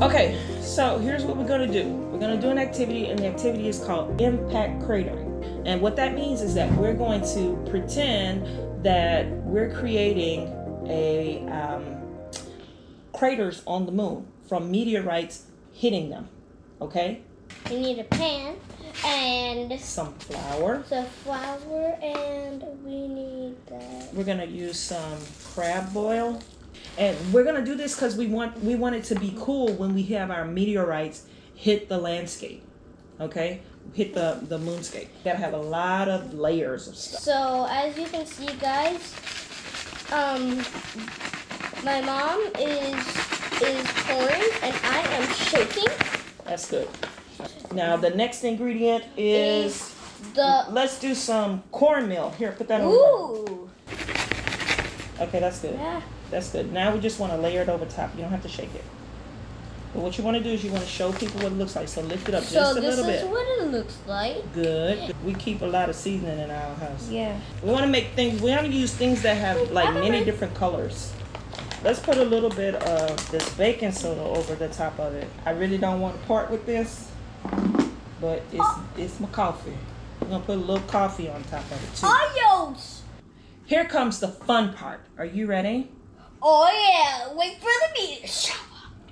Okay, so here's what we're gonna do. We're gonna do an activity, and the activity is called impact cratering. And what that means is that we're going to pretend that we're creating a craters on the moon from meteorites hitting them. Okay? We need a pan and some flour. And we need that. We're gonna use some crab boil. And we're gonna do this because we want it to be cool when we have our meteorites hit the landscape. Okay? Hit the moonscape. Gotta have a lot of layers of stuff. So as you can see, guys, my mom is pouring and I am shaking. That's good. Now the next ingredient is let's do some cornmeal. Here, put that on. Ooh. Okay, that's good. Yeah. That's good. Now we just want to layer it over top. You don't have to shake it. But what you want to do is you want to show people what it looks like. So lift it up just a little bit. So this is what it looks like. Good. We keep a lot of seasoning in our house. Yeah. We want to make things. We want to use things that have like many different colors. Let's put a little bit of this baking soda over the top of it. I really don't want to part with this, but it's my coffee. I'm gonna put a little coffee on top of it too. Adios. Here comes the fun part. Are you ready? Oh yeah. Wait for the meteor shower.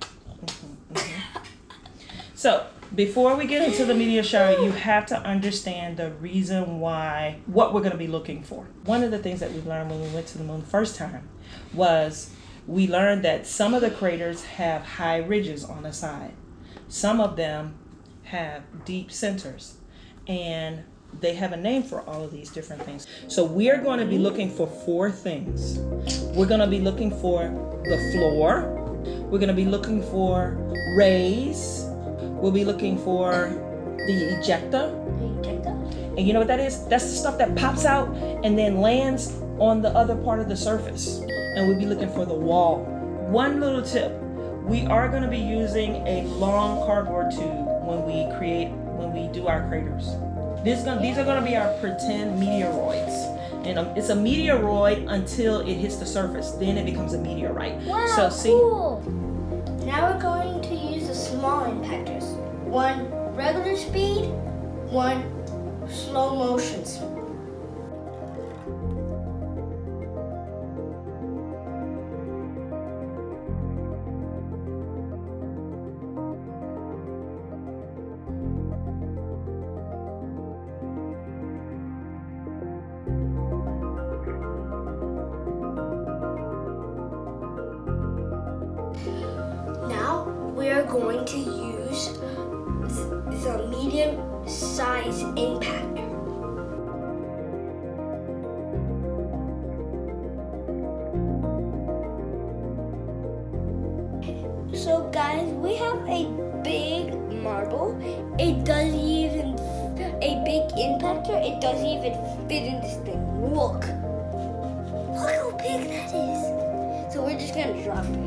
So before we get into the meteor shower, you have to understand the reason why, what we're going to be looking for. One of the things that we learned when we went to the moon the first time was we learned that some of the craters have high ridges on the side. Some of them have deep centers, and they have a name for all of these different things. So we are going to be looking for 4 things. We're going to be looking for the floor. We're going to be looking for rays. We'll be looking for the ejecta. And you know what that is? That's the stuff that pops out and then lands on the other part of the surface. And we'll be looking for the wall. One little tip. We are going to be using a long cardboard tube when we do our craters. These are going to be our pretend meteoroids. And it's a meteoroid until it hits the surface. Then it becomes a meteorite. Wow, so see. Cool. Now we're going to use the small impactors. 1 regular speed, 1 slow motion speed. We are going to use the medium-size impactor. So guys, we have a big marble. It doesn't even, a big impactor, it doesn't even fit in this thing. Look how big that is. So we're just gonna drop it.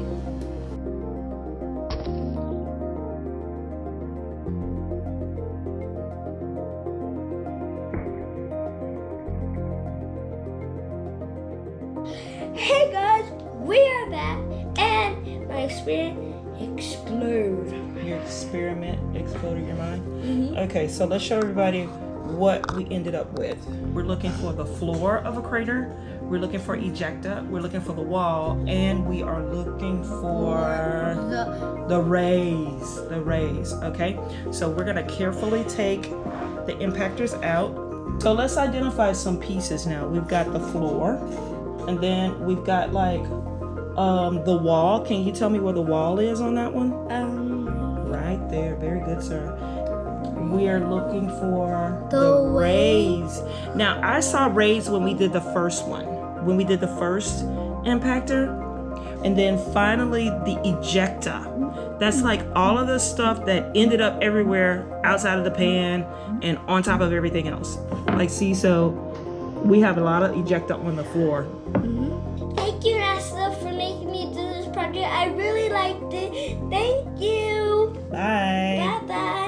Hey guys, we are back, and my experiment exploded. Your experiment exploded your mind? Mm-hmm. Okay, so let's show everybody what we ended up with. We're looking for the floor of a crater, we're looking for ejecta, we're looking for the wall, and we are looking for the rays, okay? So we're gonna carefully take the impactors out. So let's identify some pieces now. We've got the floor, and then we've got like the wall. Can you tell me where the wall is on that one? Right there. Very good, sir. We are looking for the rays. Now, I saw rays when we did the first one. When we did the first impactor. And then finally the ejecta. That's like all of the stuff that ended up everywhere outside of the pan and on top of everything else. Like, see, so we have a lot of ejecta on the floor. Thank you, NASA, for making me do this project. I really liked it. Thank you. Bye. Bye-bye.